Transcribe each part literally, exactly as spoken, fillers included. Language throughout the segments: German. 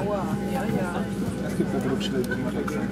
Ja, ja. Es gibt ein Rückschild immer da drin.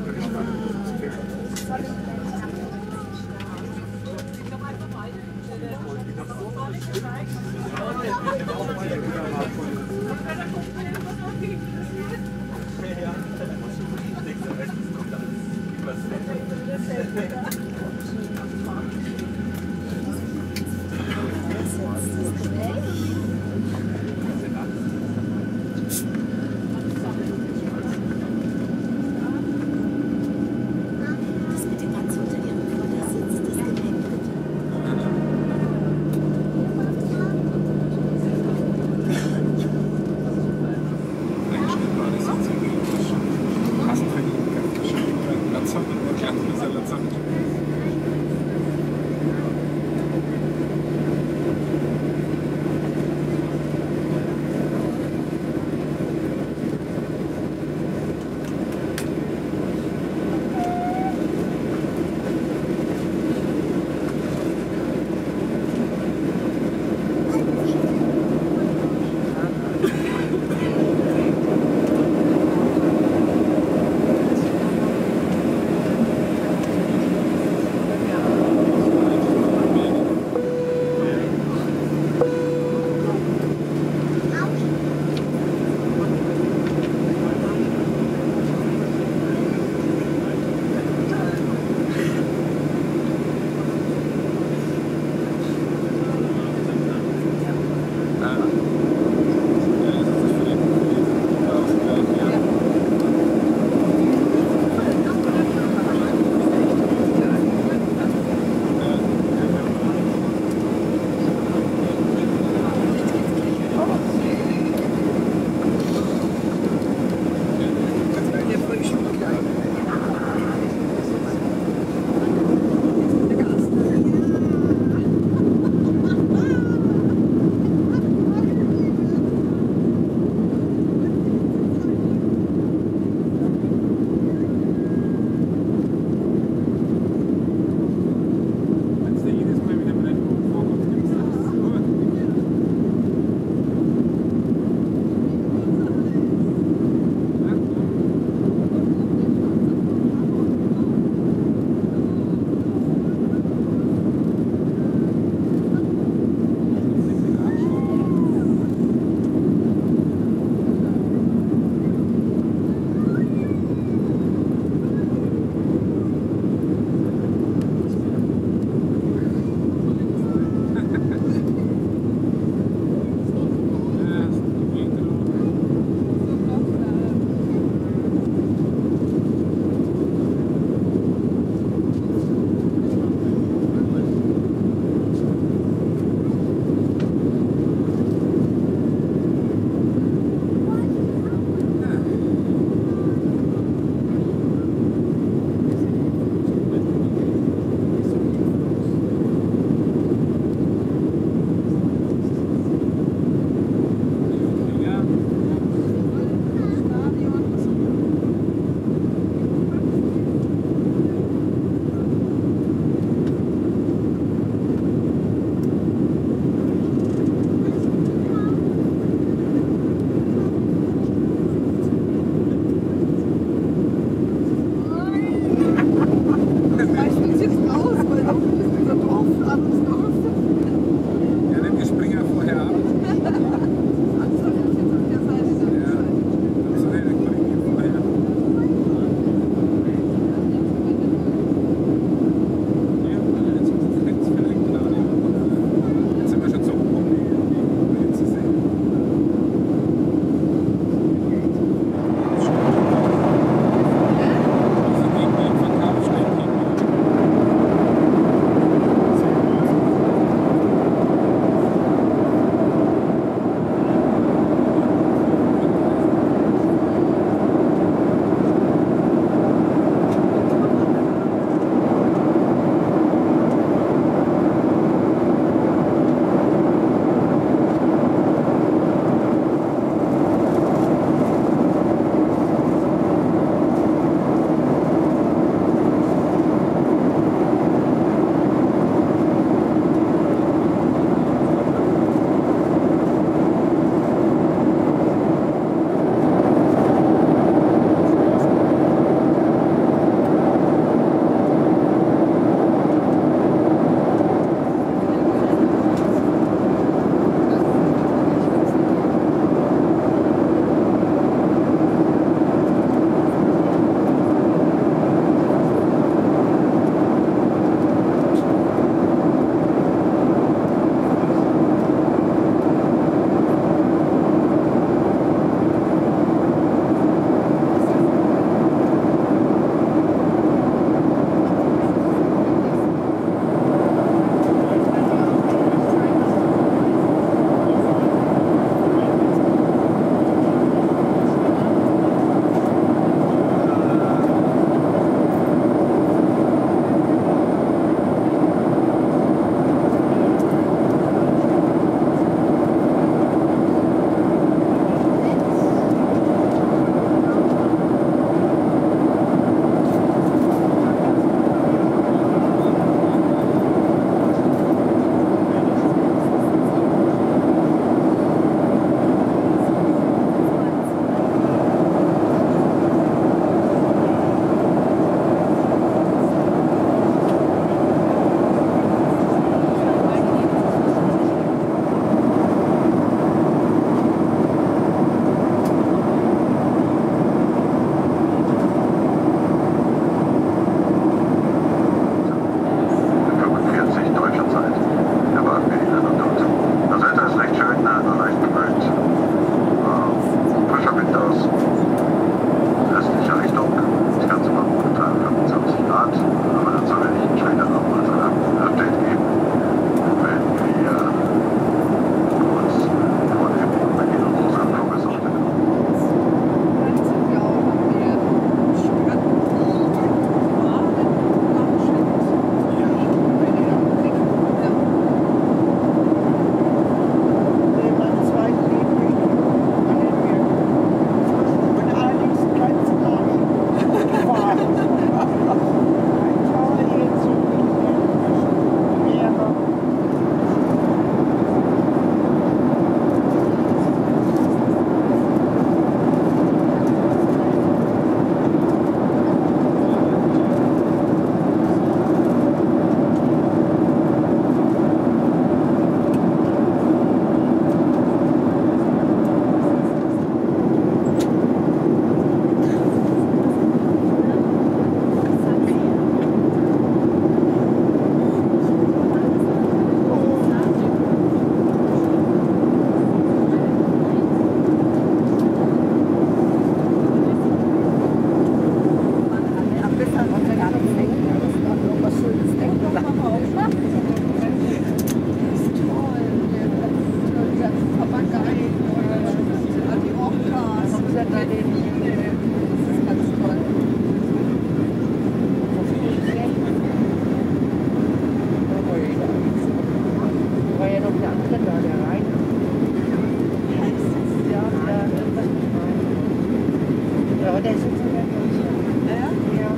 Aber der ist jetzt in der Kirche. Ja? Ja.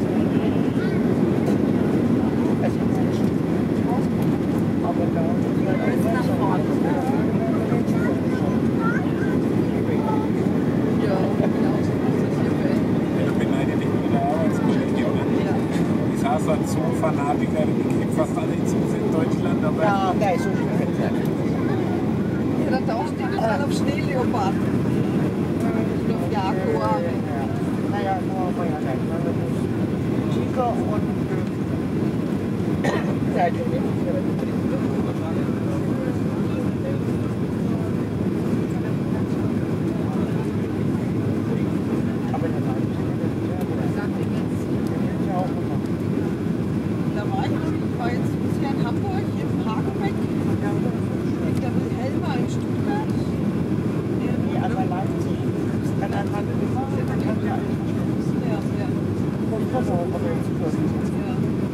Also inzwischen. Aber da ist halt einfach nach vorne. Ja, genau. Ich beneide dich mit der Arbeitsbeschäftigung. Ich saß da Zoo-Fanatiker, die kriegen fast alle Zoos in Deutschland. Aber ja, der ist so schön. Ja, da steht es dann auf Schneeleopard. Oder auf Jaguar. Naja, nur Feuerlein. Chica und ja, die aber der war da war ich, ich war jetzt bisher in Hamburg, im Hagenbeck, mit der Wilhelma in Stuttgart. nee, aber Leipzig ist dann an Hand gefahren, dann kann ja alles verstehen. Ja, ja. Und das auch, aber jetzt ist das nicht. Ja.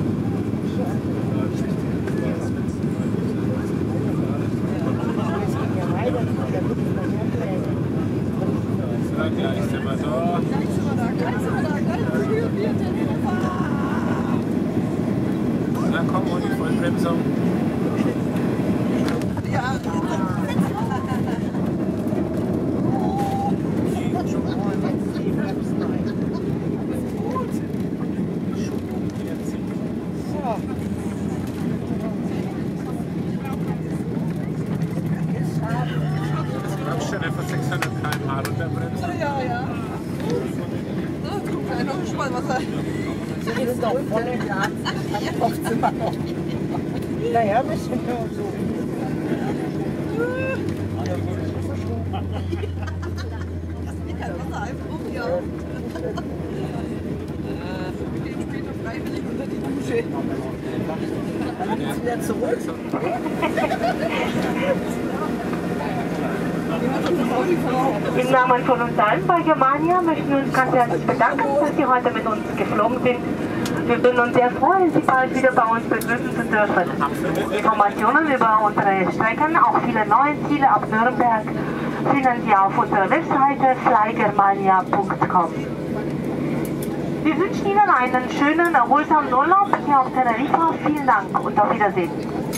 ja, gleich sind wir da. Gleich sind wir da, gleich sind wir da, gleich sind wir da. Na komm, hol die Vollbremsung. Ja. sechshundert Kilometer pro Stunde runterbremsen. Ja, ja. Na, guck mal, noch gespannt, was er. Sie ist doch voll im Glas. Oft sind wir noch. Naja, ein bisschen nur so. Ja, Wasser einfach um, ja. Wir gehen später freiwillig unter die Dusche. Dann geht's wieder zurück. Im Namen von uns allen bei Germania möchten wir uns ganz herzlich bedanken, dass Sie heute mit uns geflogen sind. Wir würden uns sehr freuen, Sie bald wieder bei uns begrüßen zu dürfen. Informationen über unsere Strecken, auch viele neue Ziele ab Nürnberg, finden Sie auf unserer Webseite fly germania punkt com. Wir wünschen Ihnen einen schönen, erholsamen Urlaub hier auf Teneriffa. Vielen Dank und auf Wiedersehen.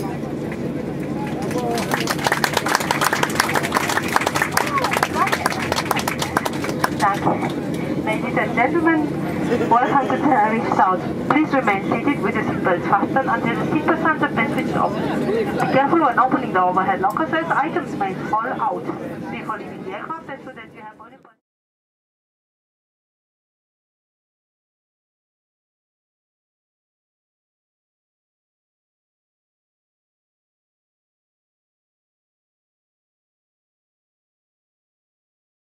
Danke. Ladies and gentlemen, welcome to Tenerife South. Please remain seated with your seatbelts fastened until the seatbelt signs have been switched off. Be careful when opening the overhead lockers as items may fall out. Before leaving the aircraft,